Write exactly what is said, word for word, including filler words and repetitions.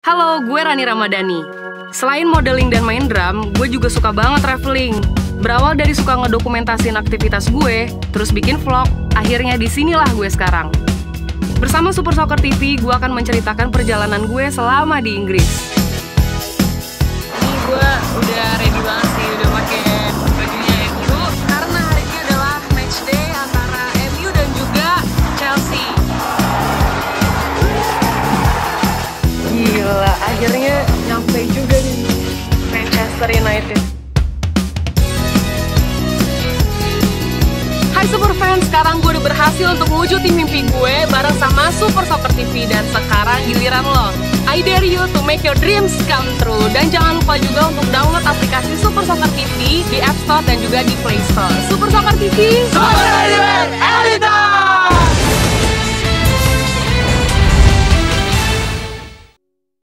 Halo, gue Rani Ramadhani. Selain modeling dan main drum, gue juga suka banget traveling. Berawal dari suka ngedokumentasin aktivitas gue, terus bikin vlog, akhirnya disinilah gue sekarang. Bersama Super Soccer T V, gue akan menceritakan perjalanan gue selama di Inggris. Ini gue udah ready banget sih, udah pakai bajunya M U karena hari ini adalah match day antara M U dan juga Chelsea. Gila, akhirnya nyampe juga nih Manchester United. Hai Super Fans, sekarang gue udah berhasil untuk mewujudin mimpi gue bareng sama Super Soccer T V. Dan sekarang giliran lo. I dare you to make your dreams come true. Dan jangan lupa juga untuk download aplikasi Super Soccer T V di App Store dan juga di Play Store. Super Soccer T V, Super Anytime!